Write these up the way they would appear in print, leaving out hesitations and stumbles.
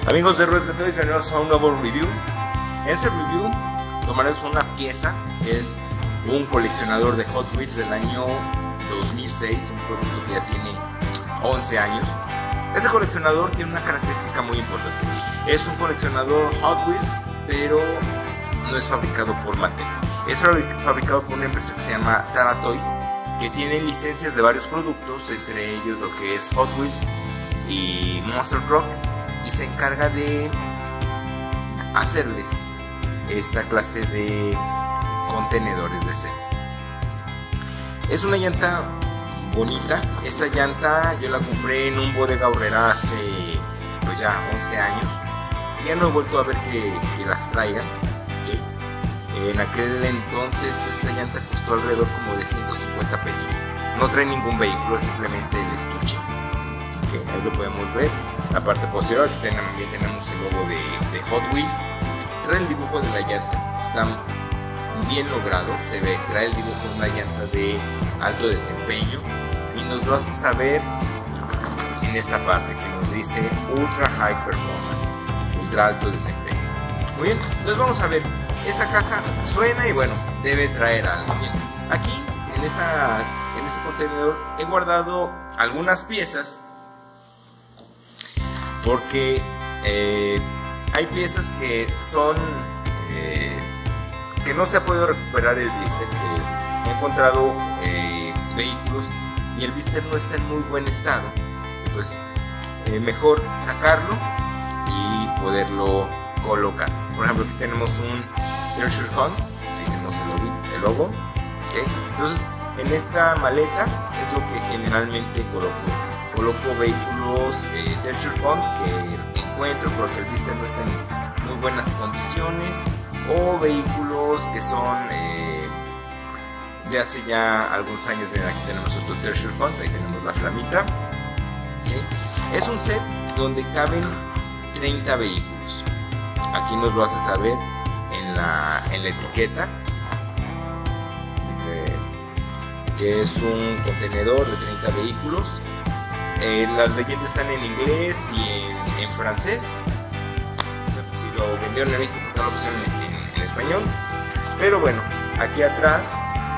Amigos de Ruedas Gateway, bienvenidos a un nuevo review. En este review tomaremos una pieza que es un coleccionador de Hot Wheels del año 2006, un producto que ya tiene 11 años. Este coleccionador tiene una característica muy importante. Es un coleccionador Hot Wheels, pero no es fabricado por Mattel. Es fabricado por una empresa que se llama Tara Toys, que tiene licencias de varios productos, entre ellos lo que es Hot Wheels y Monster Truck, y se encarga de hacerles esta clase de contenedores de sets. Es una llanta bonita. Esta llanta yo la compré en un Bodega Aurrera hace pues ya 11 años. Ya no he vuelto a ver que las traigan. En aquel entonces esta llanta costó alrededor como de 150 pesos. No trae ningún vehículo, es simplemente el estuche. Ahí lo podemos ver. La parte posterior, aquí también tenemos el logo de Hot Wheels. Trae el dibujo de la llanta, está bien logrado, se ve, trae el dibujo de una llanta de alto desempeño y nos lo hace saber en esta parte que nos dice Ultra High Performance, ultra alto desempeño. Muy bien, entonces vamos a ver. Esta caja suena y bueno, debe traer algo. Bien, aquí en este contenedor he guardado algunas piezas porque hay piezas que son que no se ha podido recuperar el blister. He encontrado vehículos y el blister no está en muy buen estado, pues mejor sacarlo y poderlo colocar. Por ejemplo, aquí tenemos un Treasure Hunt, ahí tenemos el logo. Entonces en esta maleta es lo que generalmente coloco vehículos Treasure Hunt que encuentro porque el blister no está en muy buenas condiciones, o vehículos que son de hace ya algunos años. Bien, aquí tenemos otro Treasure Hunt, ahí tenemos la flamita. Es un set donde caben 30 vehículos. Aquí nos lo hace saber en la etiqueta. Dice que es un contenedor de 30 vehículos. Las leyendas están en inglés y en francés. Si lo vendieron en México, porque no lo pusieron en español. Pero bueno, aquí atrás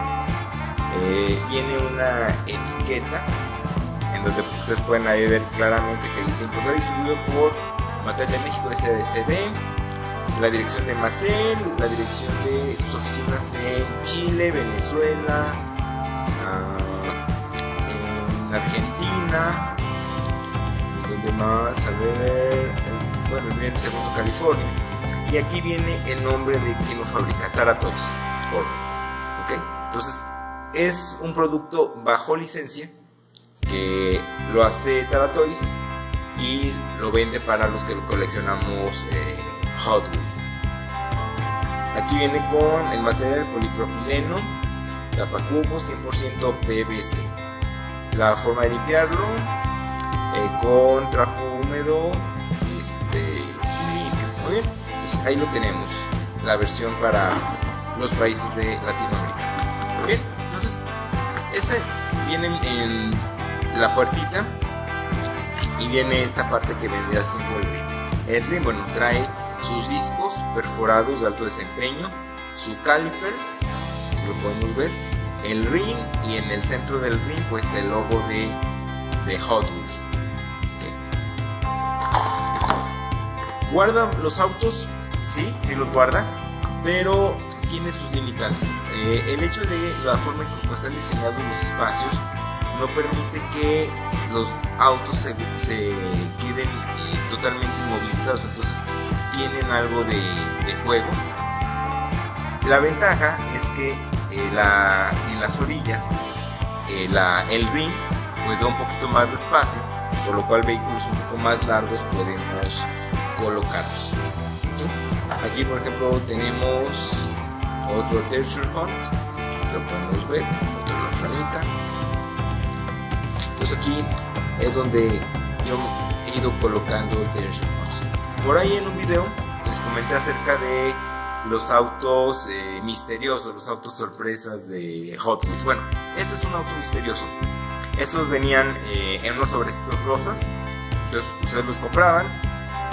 viene una etiqueta en donde ustedes pueden ahí ver claramente que dice importado y distribuido por Mattel de México SADCB, la dirección de Mattel, la dirección de sus oficinas en Chile, Venezuela, en Argentina, y donde más, a ver, bueno, en Segundo, California. Y aquí viene el nombre de quien lo fabrica, Tara Toys. Entonces es un producto bajo licencia que lo hace Tara Toys y lo vende para los que lo coleccionamos Hot Wheels. Aquí viene con el material polipropileno, tapacubo 100% PVC. La forma de limpiarlo con trapo húmedo limpio. Muy bien, pues ahí lo tenemos, la versión para los países de Latinoamérica. Bien, entonces este viene en la puertita y viene esta parte que vendría siendo el ring. El ring, bueno, trae sus discos perforados de alto desempeño, su caliper, lo podemos ver, el ring, y en el centro del ring pues el logo de Hot Wheels. ¿Guarda los autos? Sí los guarda, pero tiene sus limitantes. El hecho de la forma en que están diseñados los espacios no permite que los autos se queden totalmente inmovilizados, entonces tienen algo de juego. La ventaja es que en las orillas el ring pues da un poquito más de espacio, por lo cual vehículos un poco más largos podemos colocarlos. Aquí por ejemplo tenemos otro Treasure Hunt, lo podemos ver, otro la flamita. Entonces aquí es donde yo he ido colocando Treasure Hunts. Por ahí en un video les comenté acerca de los autos misteriosos, los autos sorpresas de Hot Wheels. Bueno, este es un auto misterioso. Estos venían en unos sobrecitos rosas. Entonces ustedes los compraban,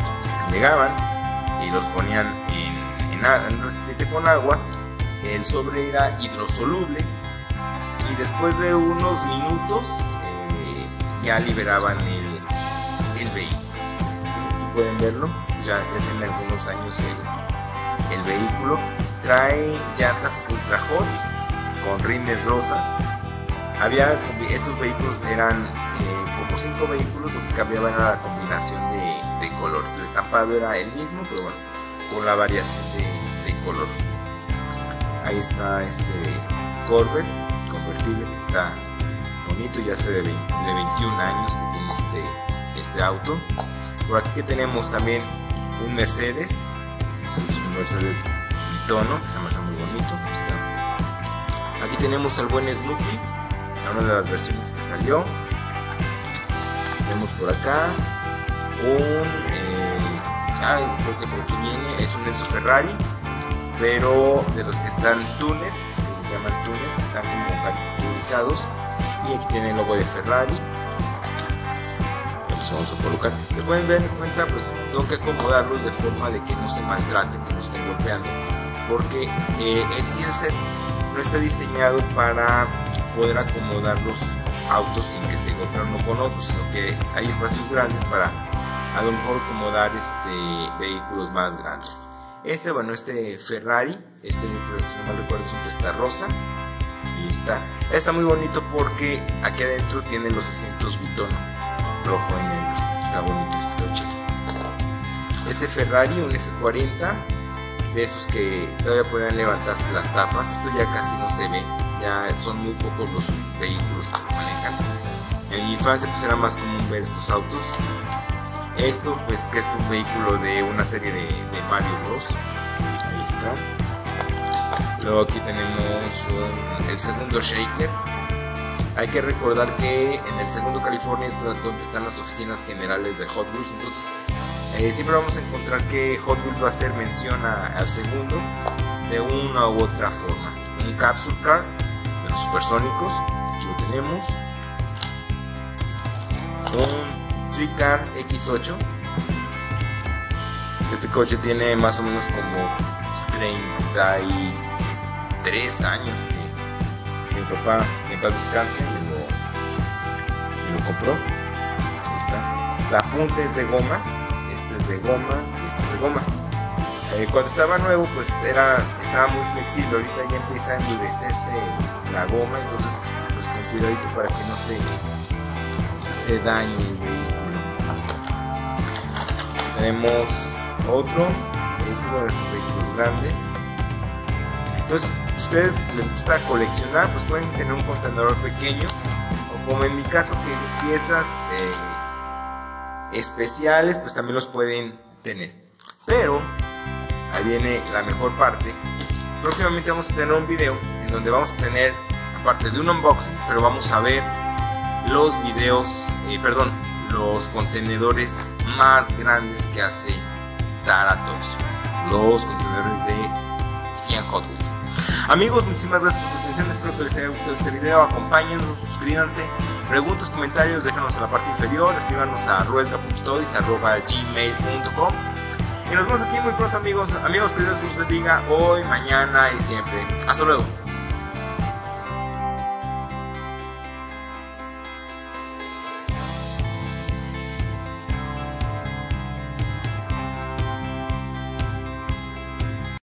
Llegaban y los ponían en un recipiente con agua. El sobre era hidrosoluble y después de unos minutos ya liberaban el vehículo. Aquí pueden verlo, ya tiene algunos años el vehículo. Trae llantas Ultra Hot con rines rosas. Estos vehículos eran como 5 vehículos, lo que cambiaban era la combinación de colores. El estampado era el mismo, pero bueno, con la variación de color. Ahí está este Corvette convertible que está bonito, ya hace de 21 años que tiene este auto. Por aquí que tenemos también un Mercedes, es un Mercedes Bitono, que se me hace muy bonito. Aquí tenemos al buen Snoopy, una de las versiones que salió. Tenemos por acá creo que por aquí viene, es un Enzo Ferrari, pero de los que están tuner, que se llaman tuner, que están como caracterizados. Y aquí tiene el logo de Ferrari. Los vamos a colocar. Se pueden ver en cuenta, pues tengo que acomodarlos de forma de que no se maltraten, que no estén golpeando, porque el set no está diseñado para poder acomodar los autos sin que se golpeen uno con otro, sino que hay espacios grandes para a lo mejor acomodar vehículos más grandes. Este Ferrari, si no mal recuerdo, es un Testarossa. Y está muy bonito porque aquí adentro tiene los asientos Bitono, rojo y negro. Está bonito este coche. Este Ferrari, un F40, de esos que todavía pueden levantarse las tapas. Esto ya casi no se ve, ya son muy pocos los vehículos que lo manejan. En mi infancia pues era más común ver estos autos. Esto pues que es un vehículo de una serie de Mario Bros. Ahí está. Luego aquí tenemos el segundo Shaker. Hay que recordar que en el segundo California es donde están las oficinas generales de Hot Wheels. Entonces siempre vamos a encontrar que Hot Wheels va a hacer mención al segundo de una u otra forma. Un Capsule Car de los supersónicos, aquí lo tenemos. Un Car X8. Este coche tiene más o menos como 33 años que mi papá, en paz descanse, me lo compró. Ahí está. La punta es de goma, este es de goma y este es de goma. Cuando estaba nuevo pues estaba muy flexible, ahorita ya empieza a endurecerse la goma, entonces pues con cuidadito para que no se dañe el vehículo. Tenemos otro vehículo de esos vehículos grandes. Entonces, si a ustedes les gusta coleccionar, pues pueden tener un contenedor pequeño, o como en mi caso, que piezas especiales, pues también los pueden tener. Pero ahí viene la mejor parte. Próximamente vamos a tener un video en donde vamos a tener, aparte de un unboxing, pero vamos a ver los contenedores más grandes que hace Tara Toys, los contenedores de 100 Hot Wheels. Amigos, muchísimas gracias por su atención, espero que les haya gustado este video. Acompáñennos, suscríbanse, preguntas, comentarios, déjanos en la parte inferior, escríbanos a ruesga.toys@gmail.com. y nos vemos aquí muy pronto, amigos, que Dios los bendiga hoy, mañana y siempre. Hasta luego.